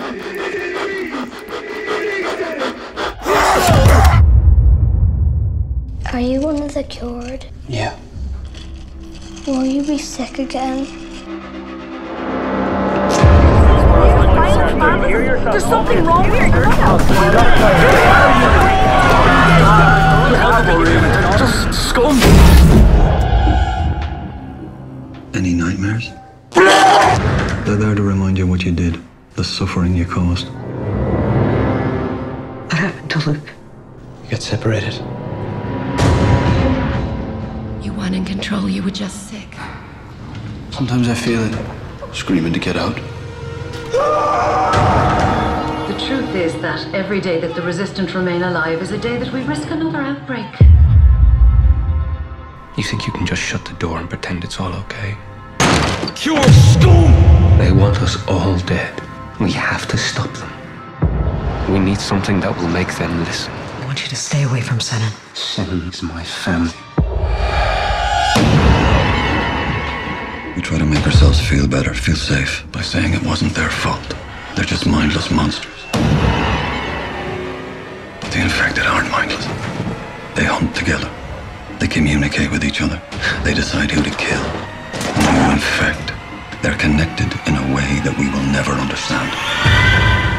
Are you one of the cured? Yeah. Will you be sick again? There's something wrong here. Just scum. Any nightmares? They're there to remind you what you did, the suffering you caused. What happened to Luke? You got separated. You weren't in control, you were just sick. Sometimes I feel it, screaming to get out. The truth is that every day that the Resistant remain alive is a day that we risk another outbreak. You think you can just shut the door and pretend it's all okay? Cure scum! They want us all dead. We have to stop them. We need something that will make them listen. I want you to stay away from Senan. Senan is my family. We try to make ourselves feel better, feel safe, by saying it wasn't their fault. They're just mindless monsters. But the infected aren't mindless. They hunt together. They communicate with each other. They decide who to kill and who to infect. They're connected in a way that we will never understand.